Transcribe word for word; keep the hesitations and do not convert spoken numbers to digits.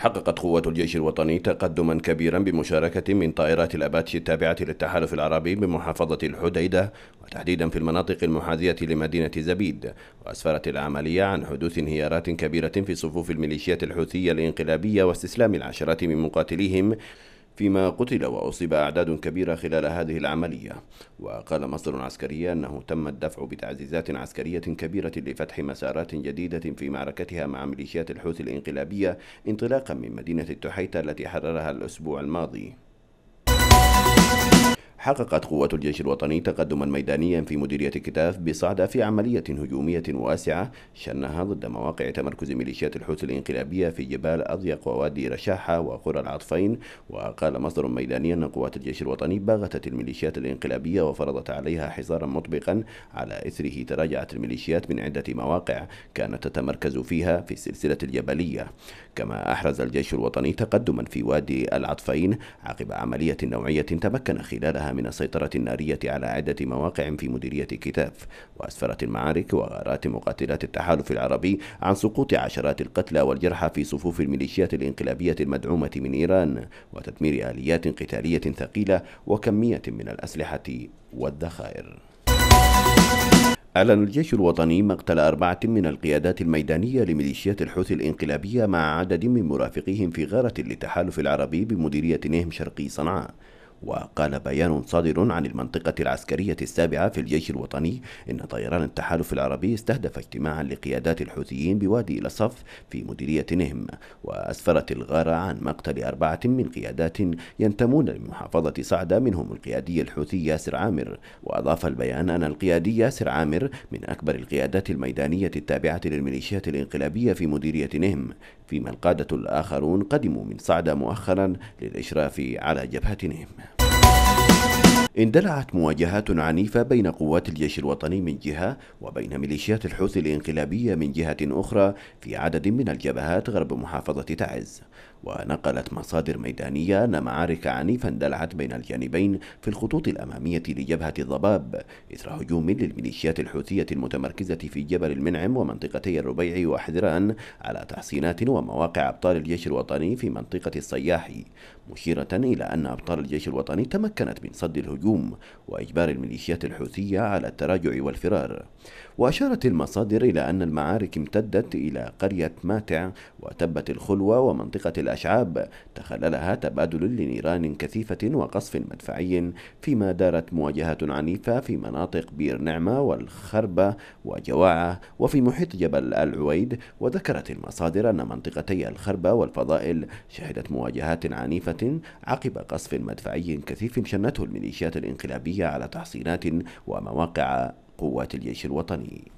حققت قوات الجيش الوطني تقدما كبيرا بمشاركة من طائرات الأباتشي التابعة للتحالف العربي بمحافظة الحديدة، وتحديدا في المناطق المحاذية لمدينة زبيد. وأسفرت العملية عن حدوث انهيارات كبيرة في صفوف الميليشيات الحوثية الانقلابية واستسلام العشرات من مقاتليهم، فيما قتل وأصيب أعداد كبيرة خلال هذه العملية. وقال مصدر عسكري أنه تم الدفع بتعزيزات عسكرية كبيرة لفتح مسارات جديدة في معركتها مع ميليشيات الحوثي الانقلابية، انطلاقا من مدينة التحيتة التي حررها الأسبوع الماضي. حققت قوات الجيش الوطني تقدما ميدانيا في مديرية كتاف بصعدة في عملية هجومية واسعة شنها ضد مواقع تمركز ميليشيات الحوثي الانقلابية في جبال أضيق ووادي رشاحة وقرى العطفين. وقال مصدر ميداني أن قوات الجيش الوطني باغتت الميليشيات الانقلابية وفرضت عليها حصارا مطبقا، على إثره تراجعت الميليشيات من عدة مواقع كانت تتمركز فيها في السلسلة الجبلية. كما أحرز الجيش الوطني تقدما في وادي العطفين عقب عملية نوعية تمكن خلالها من السيطرة النارية على عدة مواقع في مديرية كتاف. وأسفرت المعارك وغارات مقاتلات التحالف العربي عن سقوط عشرات القتلى والجرحى في صفوف الميليشيات الانقلابية المدعومة من إيران، وتدمير آليات قتالية ثقيلة وكمية من الأسلحة والذخائر. أعلن الجيش الوطني مقتل أربعة من القيادات الميدانية لميليشيات الحوثي الانقلابية مع عدد من مرافقيهم في غارة للتحالف العربي بمديرية نهم شرقي صنعاء. وقال بيان صادر عن المنطقة العسكرية السابعة في الجيش الوطني إن طيران التحالف العربي استهدف اجتماعا لقيادات الحوثيين بوادي الأصف في مديرية نهم. وأسفرت الغارة عن مقتل أربعة من قيادات ينتمون لمحافظة صعدة، منهم القيادي الحوثي ياسر عامر. وأضاف البيان أن القيادي ياسر عامر من أكبر القيادات الميدانية التابعة للميليشيات الانقلابية في مديرية نهم، فيما القادة الآخرون قدموا من صعدة مؤخرا للإشراف على جبهة نهم. اندلعت مواجهات عنيفة بين قوات الجيش الوطني من جهة وبين ميليشيات الحوثي الانقلابية من جهة أخرى في عدد من الجبهات غرب محافظة تعز. ونقلت مصادر ميدانية أن معارك عنيفة اندلعت بين الجانبين في الخطوط الأمامية لجبهة الضباب إثر هجوم للميليشيات الحوثية المتمركزة في جبل المنعم ومنطقتي الربيع وحذران على تحصينات ومواقع أبطال الجيش الوطني في منطقة الصياحي، مشيرة إلى أن أبطال الجيش الوطني تمكنت من صد الهجوم وإجبار الميليشيات الحوثية على التراجع والفرار. وأشارت المصادر إلى أن المعارك امتدت إلى قرية ماتع وتبت الخلوة ومنطقة الأشعاب، تخللها تبادل لنيران كثيفة وقصف مدفعي، فيما دارت مواجهات عنيفة في مناطق بير نعمة والخربة وجواعة وفي محيط جبل العويد. وذكرت المصادر أن منطقتي الخربة والفضائل شهدت مواجهات عنيفة عقب قصف مدفعي كثيف شنته الميليشيات الانقلابية على تحصينات ومواقع قوات الجيش الوطني.